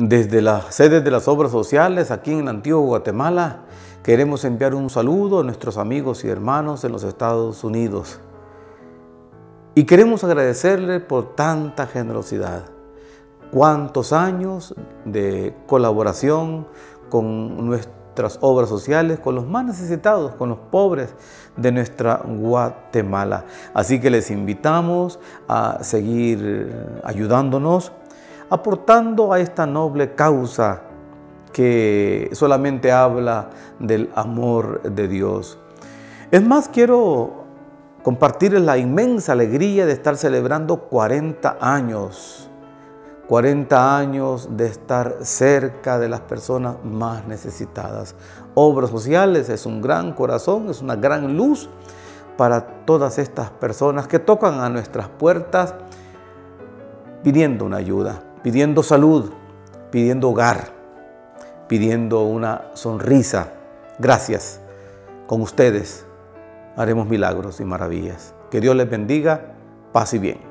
Desde las sedes de las obras sociales aquí en Antigua Guatemala, queremos enviar un saludo a nuestros amigos y hermanos en los Estados Unidos. Y queremos agradecerle por tanta generosidad. Cuántos años de colaboración con nuestras obras sociales, con los más necesitados, con los pobres de nuestra Guatemala. Así que les invitamos a seguir ayudándonos, aportando a esta noble causa que solamente habla del amor de Dios. Es más, quiero compartirles la inmensa alegría de estar celebrando 40 años. 40 años de estar cerca de las personas más necesitadas. Obras sociales es un gran corazón, es una gran luz para todas estas personas que tocan a nuestras puertas pidiendo una ayuda, pidiendo salud, pidiendo hogar, pidiendo una sonrisa. Gracias. Con ustedes haremos milagros y maravillas. Que Dios les bendiga. Paz y bien.